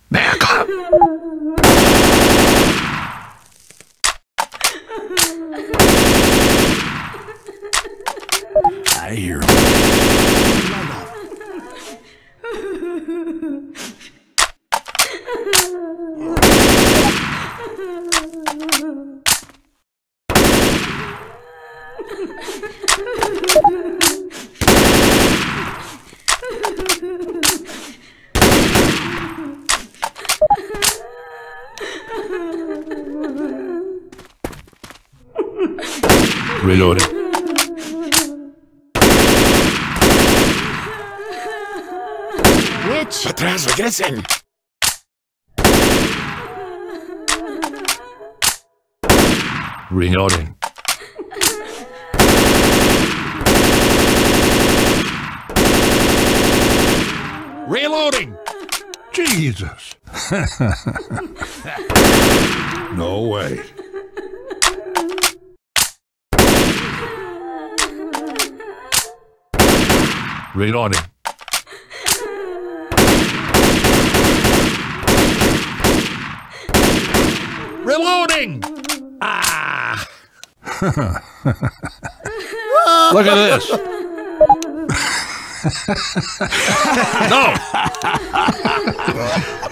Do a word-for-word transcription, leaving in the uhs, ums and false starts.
Back up. I hear him. Reloading. Which? Atrás, regresen. Reloading. Reloading. Jesus. No way. Reloading. Reloading! Ah! Look at this. No!